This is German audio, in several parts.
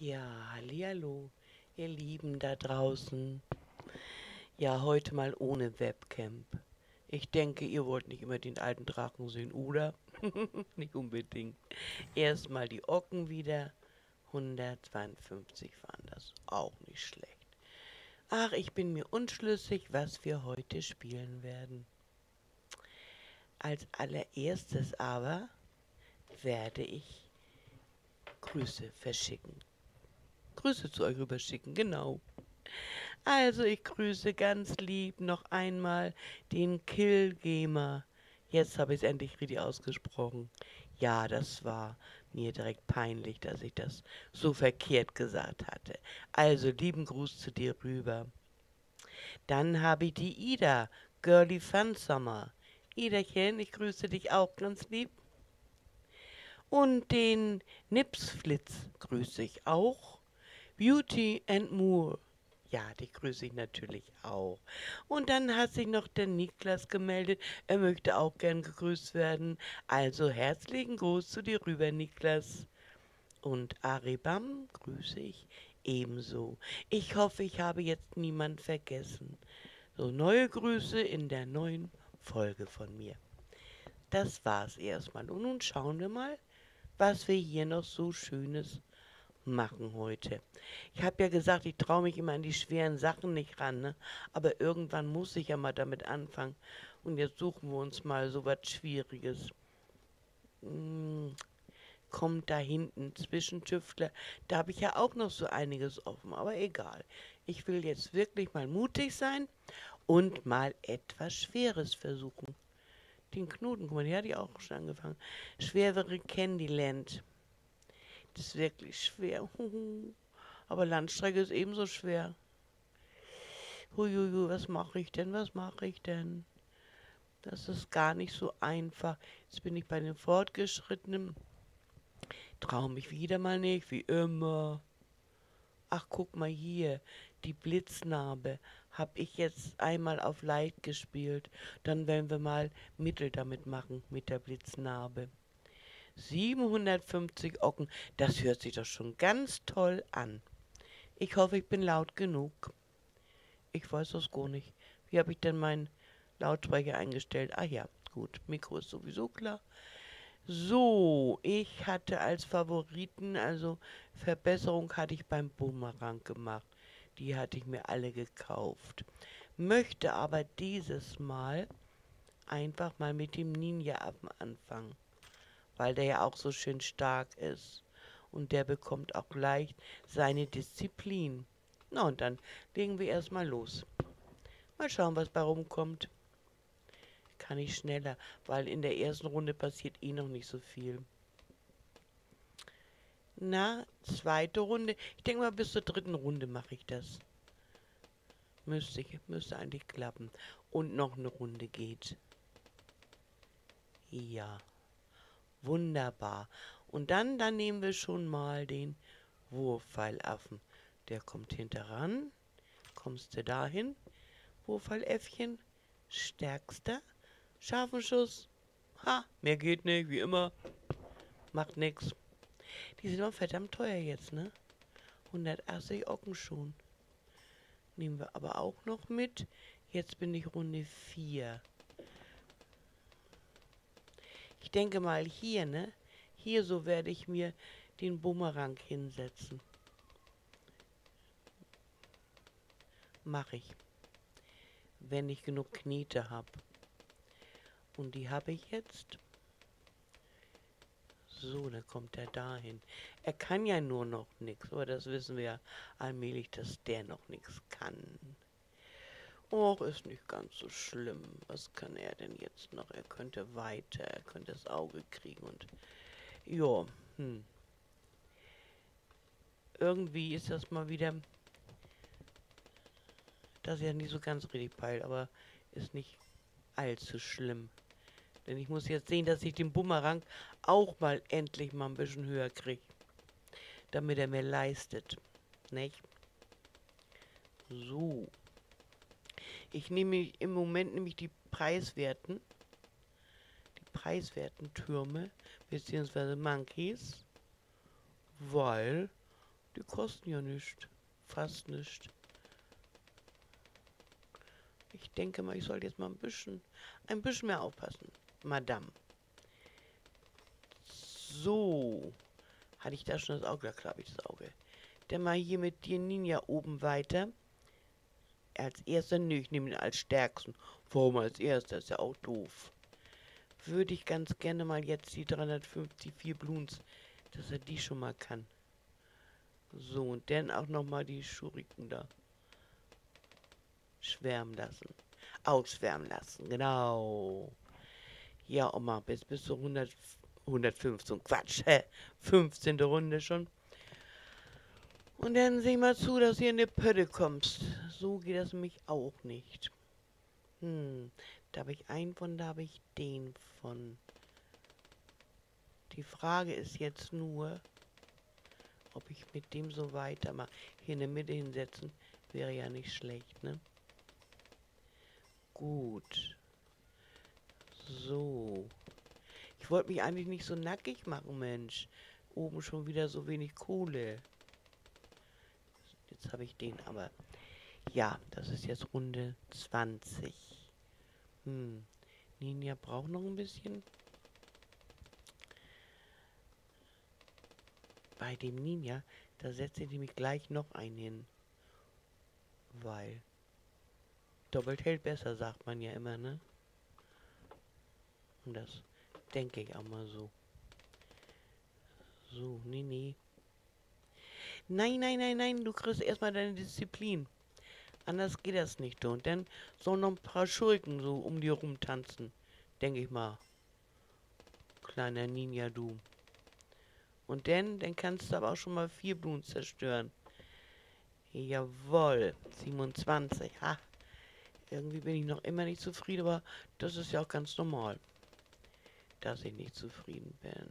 Ja, hallihallo, ihr Lieben da draußen. Ja, heute mal ohne Webcam. Ich denke, ihr wollt nicht immer den alten Drachen sehen, oder? Nicht unbedingt. Erstmal die Ocken wieder. 152 waren das. Auch nicht schlecht. Ach, ich bin mir unschlüssig, was wir heute spielen werden. Als allererstes aber werde ich Grüße verschicken. Grüße zu euch rüberschicken, genau. Also ich grüße ganz lieb noch einmal den Killgamer. Jetzt habe ich es endlich richtig ausgesprochen. Ja, das war mir direkt peinlich, dass ich das so verkehrt gesagt hatte. Also lieben Gruß zu dir rüber. Dann habe ich die Ida, Girly Fun Summer. Iderchen, ich grüße dich auch ganz lieb. Und den Nipsflitz grüße ich auch. Beauty and Moore. Ja, die grüße ich natürlich auch. Und dann hat sich noch der Niklas gemeldet. Er möchte auch gern gegrüßt werden. Also herzlichen Gruß zu dir rüber, Niklas. Und Aribam grüße ich ebenso. Ich hoffe, ich habe jetzt niemand vergessen. So, neue Grüße in der neuen Folge von mir. Das war's erstmal. Und nun schauen wir mal, was wir hier noch so Schönes machen heute. Ich habe ja gesagt, ich traue mich immer an die schweren Sachen nicht ran, ne? Aber irgendwann muss ich ja mal damit anfangen. Und jetzt suchen wir uns mal so was Schwieriges. Hm, kommt da hinten Zwischentüftler. Da habe ich ja auch noch so einiges offen, aber egal. Ich will jetzt wirklich mal mutig sein und mal etwas Schweres versuchen. Den Knoten, guck mal, die hatte ich auch schon angefangen. Schwerere Candyland. Das ist wirklich schwer. Aber Landstrecke ist ebenso schwer. Huiuiui, was mache ich denn? Was mache ich denn? Das ist gar nicht so einfach. Jetzt bin ich bei den Fortgeschrittenen. Traue mich wieder mal nicht, wie immer. Ach, guck mal hier. Die Blitznarbe habe ich jetzt einmal auf Leicht gespielt. Dann werden wir mal Mittel damit machen, mit der Blitznarbe. 750 Ocken, das hört sich doch schon ganz toll an. Ich hoffe, ich bin laut genug. Ich weiß das gar nicht. Wie habe ich denn meinen Lautsprecher eingestellt? Ah ja, gut, Mikro ist sowieso klar. So, ich hatte als Favoriten, also Verbesserung hatte ich beim Bumerang gemacht. Die hatte ich mir alle gekauft. Möchte aber dieses Mal einfach mal mit dem Ninja-Affen anfangen, weil der ja auch so schön stark ist. Und der bekommt auch leicht seine Disziplin. Na und dann legen wir erstmal los. Mal schauen, was bei rumkommt. Kann ich schneller, weil in der ersten Runde passiert eh noch nicht so viel. Na, zweite Runde. Ich denke mal, bis zur dritten Runde mache ich das. Müsste eigentlich klappen. Und noch eine Runde geht. Ja, wunderbar. Und dann nehmen wir schon mal den Wurfpfeilaffen. Der kommt hinter ran. Kommst du dahin? Wurfpfeiläffchen. Stärkster. Scharfen Schuss. Ha, mehr geht nicht, wie immer. Macht nix. Die sind auch verdammt teuer jetzt, ne? 180 Ocken schon. Nehmen wir aber auch noch mit. Jetzt bin ich Runde 4. Ich denke mal hier, ne? Hier so werde ich mir den Bumerang hinsetzen. Mache ich. Wenn ich genug Knete habe. Und die habe ich jetzt. So, dann kommt er dahin. Er kann ja nur noch nichts, aber das wissen wir ja allmählich, dass der noch nichts kann. Och, ist nicht ganz so schlimm. Was kann er denn jetzt noch? Er könnte weiter, er könnte das Auge kriegen und... Ja, irgendwie ist das mal wieder... Das ist ja nicht so ganz richtig peilt, aber ist nicht allzu schlimm. Denn ich muss jetzt sehen, dass ich den Bumerang auch mal endlich mal ein bisschen höher kriege. Damit er mir leistet. Nicht? So. Ich nehme im Moment nämlich die preiswerten Türme, beziehungsweise Monkeys, weil Die kosten ja nichts. Fast nichts. Ich denke mal, ich sollte jetzt mal ein bisschen mehr aufpassen. Madame. So. Hatte ich da schon das Auge? Da klar habe ich das Auge. Dann mal hier mit dir Ninja oben weiter. Als erster, nö, ich nehme ihn als stärksten. Warum als erster? Ist ja auch doof. Würde ich ganz gerne mal jetzt die 354 Bloons, dass er die schon mal kann. So, und dann auch nochmal die Schuriken da schwärmen lassen. Ausschwärmen lassen, genau. Ja, Oma, bis zu 115, Quatsch, 15. Runde schon. Und dann sieh mal zu, dass du in die Pötte kommst. So geht das nämlich auch nicht. Da habe ich einen von, da habe ich den von. Die Frage ist jetzt nur, ob ich mit dem so weitermache. Hier in der Mitte hinsetzen wäre ja nicht schlecht, ne? Gut. So. Ich wollte mich eigentlich nicht so nackig machen, Mensch. Oben schon wieder so wenig Kohle. Jetzt habe ich den, aber ja, das ist jetzt Runde 20. Ninja braucht noch ein bisschen. Bei dem Ninja, da setze ich nämlich gleich noch einen hin. Weil doppelt hält besser, sagt man ja immer, ne? Und das denke ich auch mal so. So, nee. Nein, du kriegst erstmal deine Disziplin. Anders geht das nicht, du. Und dann sollen noch ein paar Schurken so um die rumtanzen. Denke ich mal. Kleiner Ninja, du. Und dann kannst du aber auch schon mal 4 Blumen zerstören. Jawohl. 27. Ha. Irgendwie bin ich noch immer nicht zufrieden, aber das ist ja auch ganz normal. Dass ich nicht zufrieden bin.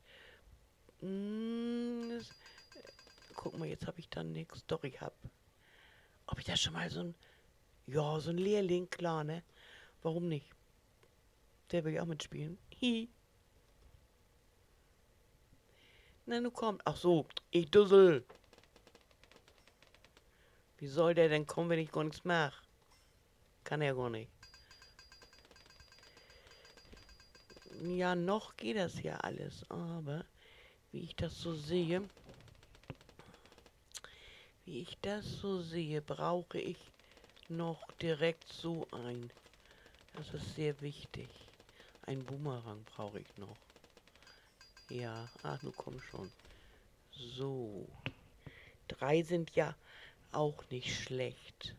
Guck mal, jetzt habe ich da nichts. Doch, ich habe. Ob ich da schon mal so ein. Ja, so ein Lehrling, klar, ne? Warum nicht? Der will ja auch mitspielen. Hi. Na, nu kommt. Ach so, ich Dussel. Wie soll der denn kommen, wenn ich gar nichts mache? Kann er gar nicht. Ja, noch geht das ja alles, aber wie ich das so sehe, brauche ich noch direkt so ein. Das ist sehr wichtig. Ein Boomerang brauche ich noch. Ja, ach, nu komm schon. So. 3 sind ja auch nicht schlecht.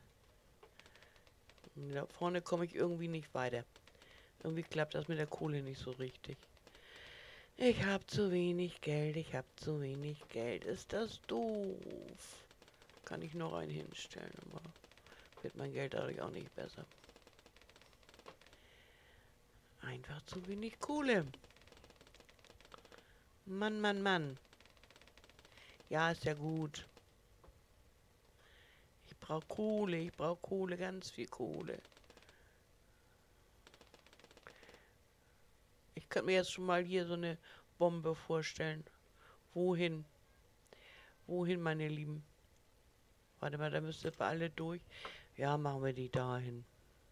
Da vorne komme ich irgendwie nicht weiter. Irgendwie klappt das mit der Kohle nicht so richtig. Ich habe zu wenig Geld, Ist das doof? Kann ich noch einen hinstellen, aber wird mein Geld dadurch auch nicht besser. Einfach zu wenig Kohle. Mann. Ja, ist ja gut. Ich brauche Kohle, ganz viel Kohle. Ich könnte mir jetzt schon mal hier so eine Bombe vorstellen. Wohin? Wohin, meine Lieben? Warte mal, da müsst ihr alle durch. Ja, machen wir die dahin.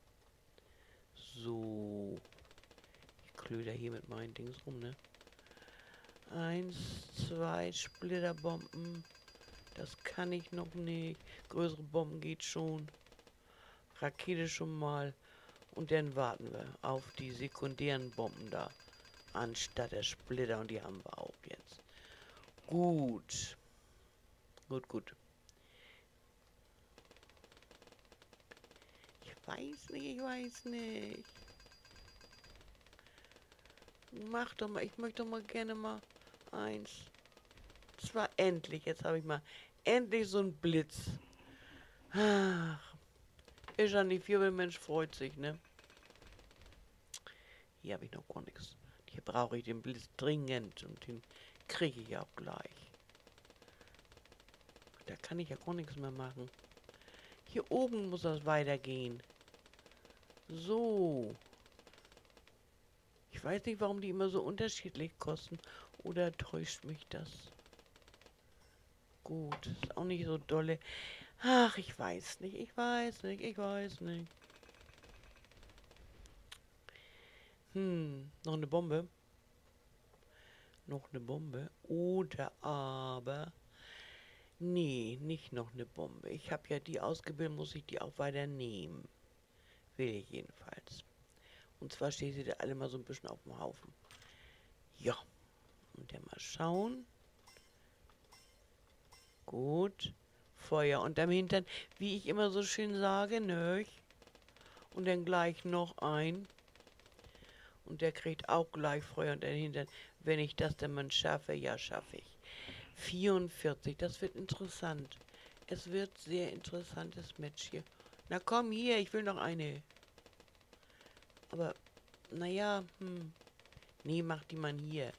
So. Ich klöder hier mit meinen Dings rum, ne? 1, 2 Splitterbomben. Das kann ich noch nicht. Größere Bomben geht schon. Rakete schon mal. Und dann warten wir auf die sekundären Bomben da. Anstatt der Splitter. Und die haben wir auch jetzt. Gut. Gut. Ich weiß nicht. Mach doch mal. Ich möchte doch mal gerne mal 1, 2. Endlich. Jetzt habe ich mal endlich so einen Blitz. Ach. Ist ja nicht viel, wenn Mensch freut sich, ne? Hier habe ich noch gar nichts. Hier brauche ich den Blitz dringend und den kriege ich auch gleich. Da kann ich ja gar nichts mehr machen. Hier oben muss das weitergehen. So. Ich weiß nicht, warum die immer so unterschiedlich kosten. Oder täuscht mich das? gut. Ist auch nicht so dolle. Ach, ich weiß nicht, ich weiß nicht, ich weiß nicht. Noch eine Bombe? Noch eine Bombe? Oder aber... Nee, nicht noch eine Bombe. Ich habe ja die ausgebildet, muss ich die auch weiter nehmen. Will ich jedenfalls. Und zwar stehen sie da alle mal so ein bisschen auf dem Haufen. Ja. Und dann mal schauen. Gut. Feuer unterm Hintern, wie ich immer so schön sage, nöch. Und dann gleich noch ein. Und der kriegt auch gleich Feuer unterm Hintern. Wenn ich das dann mal schaffe, ja, schaffe ich. 44, das wird interessant. Es wird sehr interessantes Match hier. Na komm hier, ich will noch eine. Aber, naja, nee, mach die mal hier.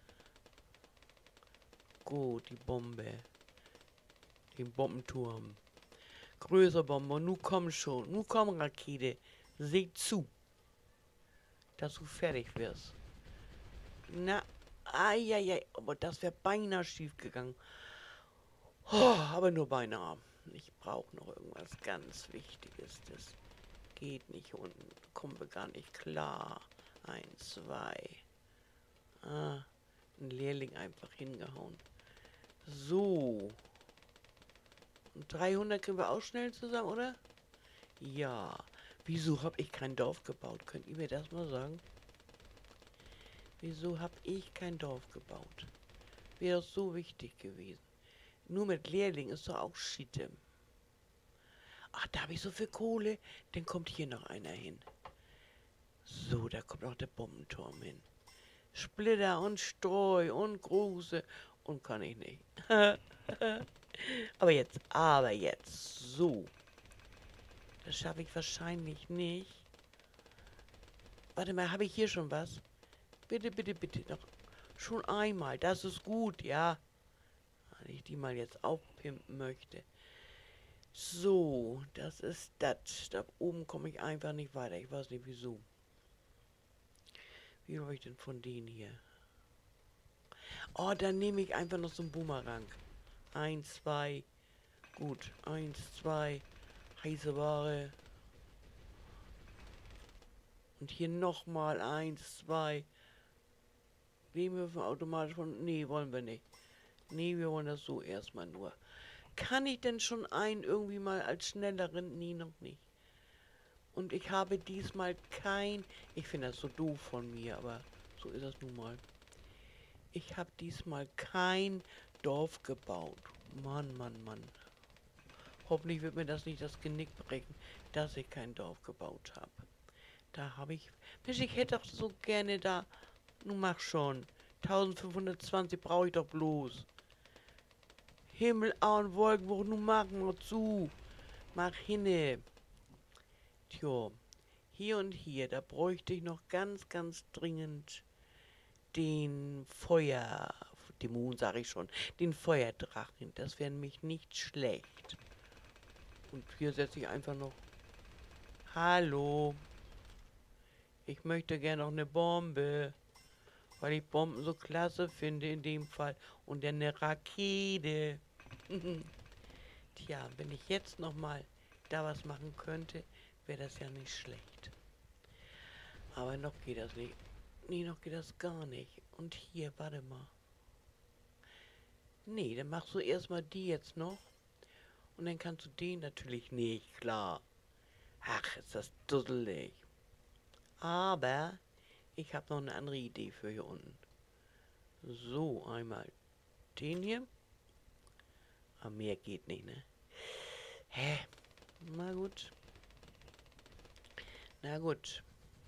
Gut, die Bombe. Den Bombenturm. Größere Bombe. Nu komm schon. Nu komm, Rakete. Seh zu, dass du fertig wirst. Na, eieiei. Aber das wäre beinahe schief gegangen. Oh, aber nur beinahe. Ich brauche noch irgendwas ganz Wichtiges. Das geht nicht unten. Kommen wir gar nicht klar. 1, 2. Ah, ein Lehrling einfach hingehauen. So. Und 300 kriegen wir auch schnell zusammen, oder? Ja. Wieso habe ich kein Dorf gebaut? Könnt ihr mir das mal sagen? Wieso habe ich kein Dorf gebaut? Wäre das so wichtig gewesen. Nur mit Lehrling ist doch auch Schiete. Ach, da habe ich so viel Kohle. Dann kommt hier noch einer hin. So, da kommt noch der Bombenturm hin. Splitter und Streu und Große. Und kann ich nicht. aber jetzt. So. Das schaffe ich wahrscheinlich nicht. Warte mal, habe ich hier schon was? Bitte, bitte, bitte. Noch schon einmal. Das ist gut, ja. Wenn ich die mal jetzt aufpimpen möchte. So, das ist das. Da oben komme ich einfach nicht weiter. Ich weiß nicht wieso. Wie habe ich denn von denen hier? Oh, dann nehme ich einfach noch so einen Boomerang. 1, 2. Gut. 1, 2. Heiße Ware. Und hier nochmal 1, 2. Nehmen wir automatisch von... Nee, wollen wir nicht. Nee, wir wollen das so erstmal nur. Kann ich denn schon einen irgendwie mal als schnelleren? Nee, noch nicht. Und ich habe diesmal kein... Ich finde das so doof von mir, aber so ist das nun mal. Ich habe diesmal kein Dorf gebaut. Mann, Mann, Mann. Hoffentlich wird mir das nicht das Genick brechen, dass ich kein Dorf gebaut habe. Da habe ich... Mensch, ich hätte doch so gerne da... Nun mach schon. 1520 brauche ich doch bloß. Himmel, und Wolkenbruch, nun mach mal zu. Mach hinne. Tja, hier und hier, da bräuchte ich noch ganz, ganz dringend den Dämon sage ich schon, den Feuerdrachen. Das wäre nämlich nicht schlecht. Und hier setze ich einfach noch... Hallo. Ich möchte gerne noch eine Bombe. Weil ich Bomben so klasse finde in dem Fall. Und dann eine Rakete. Tja, wenn ich jetzt noch mal da was machen könnte, wäre das ja nicht schlecht. Aber noch geht das nicht. Nee, noch geht das gar nicht. Und hier, warte mal. Nee, dann machst du erstmal die jetzt noch. Und dann kannst du den natürlich nicht, klar. Ach, ist das dusselig. Aber ich habe noch eine andere Idee für hier unten. So, einmal den hier. Aber mehr geht nicht, ne? Hä? Na gut. Na gut.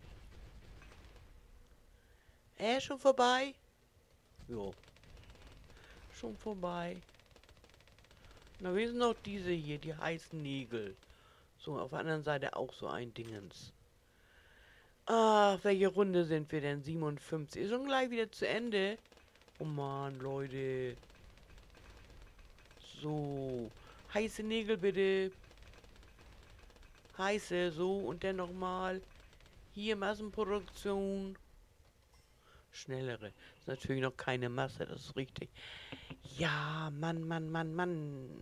Schon vorbei? Jo. Schon vorbei. Na, wie sind noch diese hier, die heißen Nägel? So, auf der anderen Seite auch so ein Dingens. Ach, welche Runde sind wir denn? 57. Ist schon gleich wieder zu Ende. Oh Mann, Leute. So. Heiße Nägel bitte. Heiße, so. Und dann nochmal. Hier Massenproduktion. Schnellere. Ist natürlich noch keine Masse, das ist richtig. Ja, Mann, Mann, Mann, Mann.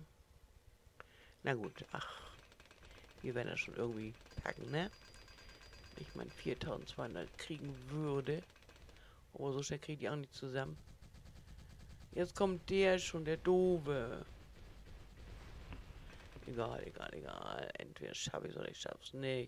Na gut, ach, wir werden das schon irgendwie packen, ne? Wenn ich mein 4200 kriegen würde. Aber so schnell kriege ich die auch nicht zusammen. Jetzt kommt der schon, der Doofe. Egal, egal, egal. Entweder schaffe ich es oder ich schaffe es nicht.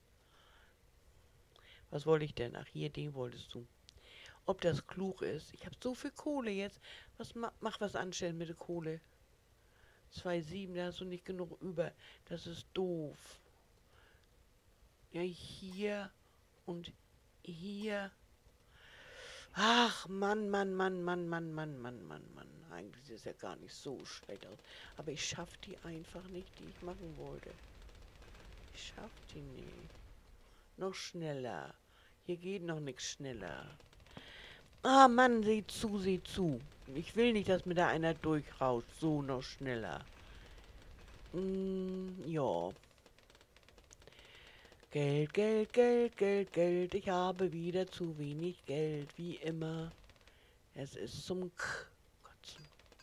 Was wollte ich denn? Ach, hier, den wolltest du. Ob das klug ist? Ich habe so viel Kohle jetzt. Mach was anstellen mit der Kohle. 2,7, da hast du nicht genug über. Das ist doof. Ja, hier und hier. Ach, Mann, Mann, Mann, Mann, Mann, Mann, Mann, Mann, Mann. Eigentlich sieht es ja gar nicht so schlecht aus. Aber ich schaffe die einfach nicht, die ich machen wollte. Ich schaffe die nicht. Noch schneller. Hier geht noch nichts schneller. Ah, Mann, seht zu, seht zu. Ich will nicht, dass mir da einer durchrauscht. So, noch schneller. Ja. Geld, Geld, Geld, Geld, Geld. Ich habe wieder zu wenig Geld, wie immer. Es ist zum Kotzen.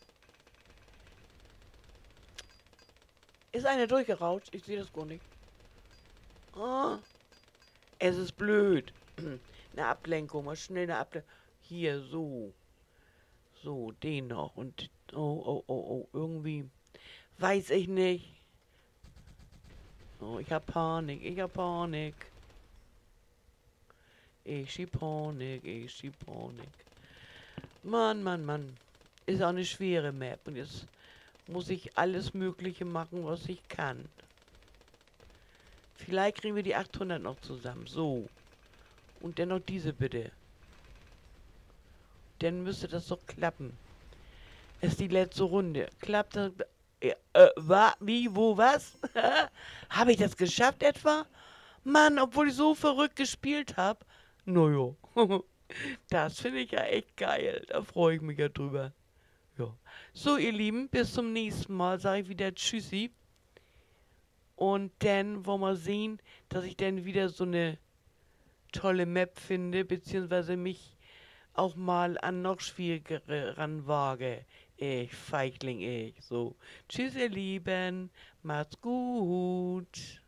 Ist einer durchgerauscht? Ich sehe das gar nicht. Ah, es ist blöd. Eine Ablenkung, mal schnell eine Ablenkung. Hier, so. So, den noch. Und, oh, irgendwie. Weiß ich nicht. Oh, ich hab Panik, ich hab Panik. Ich schieb Panik, ich schieb Panik. Mann, Mann, Mann. Ist auch eine schwere Map. Und jetzt muss ich alles Mögliche machen, was ich kann. Vielleicht kriegen wir die 800 noch zusammen. So. Und dann noch diese bitte. Dann müsste das doch klappen. Ist die letzte Runde. Klappt das? Wie, wo, was? Habe ich das geschafft etwa? Mann, obwohl ich so verrückt gespielt habe. Naja. Das finde ich ja echt geil. Da freue ich mich ja drüber. Ja. So, ihr Lieben, bis zum nächsten Mal. Sage ich wieder Tschüssi. Und dann wollen wir sehen, dass ich dann wieder so eine tolle Map finde, beziehungsweise mich auch mal an noch schwierigere ranwage. Ich, Feigling, ich. So. Tschüss, ihr Lieben. Macht's gut.